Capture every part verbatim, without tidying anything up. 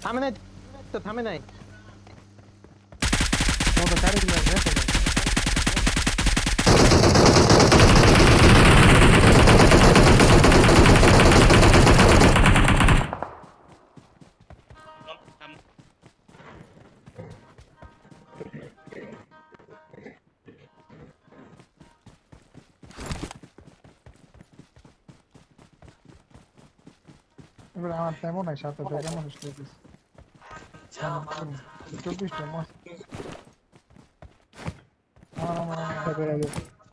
থামে নাই তো থামে নাই ও তো গাড়ি গুলো রেখে দাও এবার আমার তেমন নাই সাথে ব্যাগ আমার স্টোর দিস চব্বিশটা মাস আমার আমার আমার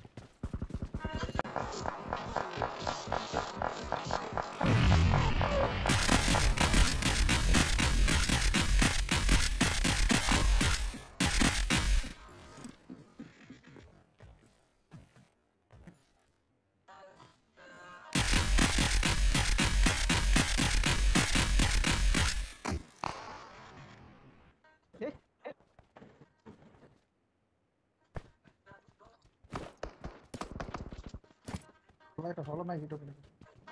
একটা ফলো নাই ভিডিও করে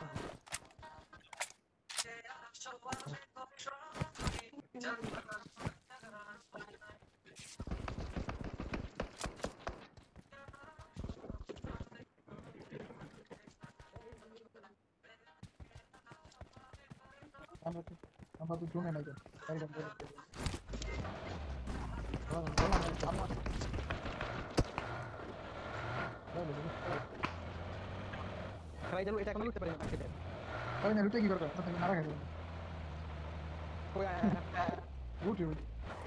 আমরা তো আমরা তো জুনে নাই একদম বলে খাই দেব এটা এখন করতে পারি না খেতে তাই না লুটে কি করবে আপনি মারা গেছে কই উঠে উঠে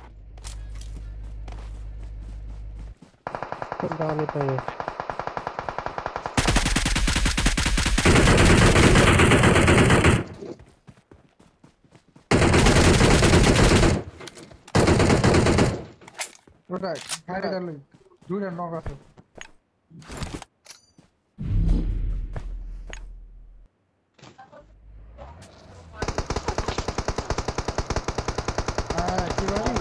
কোন দাঁড়ালে তাই ওটা গাড়ি গেল দূরে নক আছে হ্যাঁ কি বাড়ি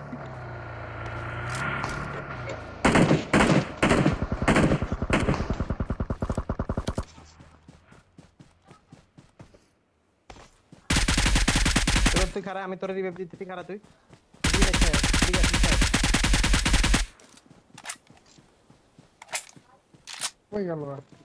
তোর তুই খারা আমি তোর রিভাইভ দিতেছি খারা তুই ঠিক আছে ঠিক আছে কই গেল